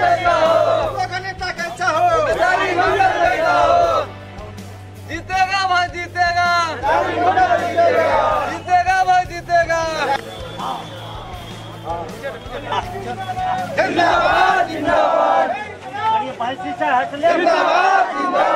नेता कैसा हो, जीतेगा भाई जीतेगा, जीतेगा भाई जीतेगा। जिंदाबाद जिंदाबाद जिंदाबाद।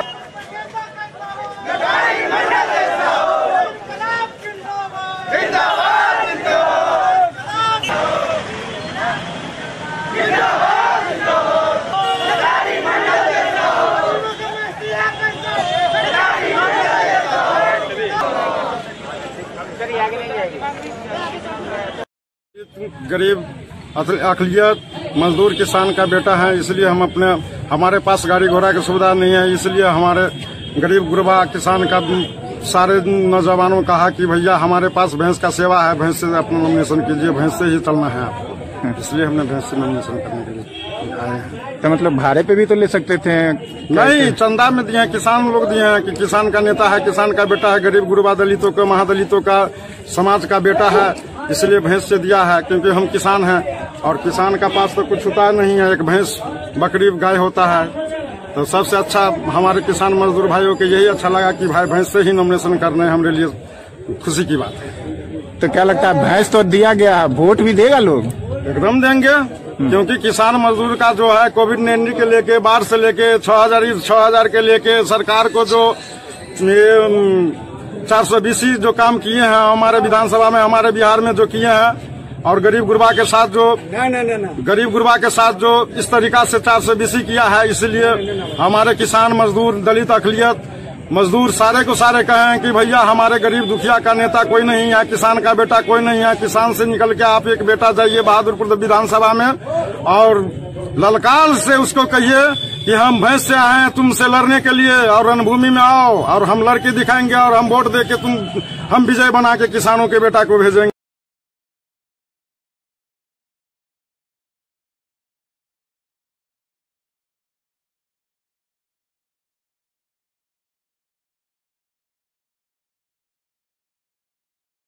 गरीब अकलियत मजदूर किसान का बेटा है, इसलिए हम हमारे पास गाड़ी घोड़ा की सुविधा नहीं है, इसलिए हमारे गरीब गुरबा किसान का सारे नौजवानों कहा कि भैया हमारे पास भैंस का सेवा है, भैंस से अपना नॉमिनेशन कीजिए, भैंस से ही चलना है आपको, इसलिए हमने भैंस से नॉमिनेशन करने के लिए आए हैं। तो मतलब भाड़े पे भी तो ले सकते थे? नहीं, चंदा में दिए हैं, किसान लोग दिए हैं कि किसान का नेता है, किसान का बेटा है, गरीब गुरबा दलितों का महादलितों का समाज का बेटा है, इसलिए भैंस से दिया है। क्योंकि हम किसान हैं और किसान का पास तो कुछ होता नहीं है, एक भैंस बकरी गाय होता है, तो सबसे अच्छा हमारे किसान मजदूर भाइयों को यही अच्छा लगा कि भाई भैंस से ही नॉमिनेशन करना है, हमारे लिए खुशी की बात है। तो क्या लगता है भैंस तो दिया गया, वोट भी देगा लोग? एकदम देंगे, क्योंकि किसान मजदूर का जो है कोविड-19 के लेके, बाढ़ से लेके 6,000 के लेके सरकार को जो 420 जो काम किए हैं हमारे विधानसभा में, हमारे बिहार में जो किए हैं, और गरीब गुरबा के साथ जो गरीब गुरबा के साथ जो इस तरीका से 420 किया है, इसलिए हमारे किसान मजदूर दलित अकलियत मजदूर सारे को सारे कहें कि भैया हमारे गरीब दुखिया का नेता कोई नहीं है, किसान का बेटा कोई नहीं है, किसान से निकल के आप एक बेटा जाइए बहादुरपुर विधानसभा में और ललकार से उसको कहिए कि हम भैंस से आए हैं तुमसे लड़ने के लिए, और रणभूमि में आओ और हम लड़के दिखाएंगे और हम वोट दे के हम विजय बना के किसानों के बेटा को भेजेंगे।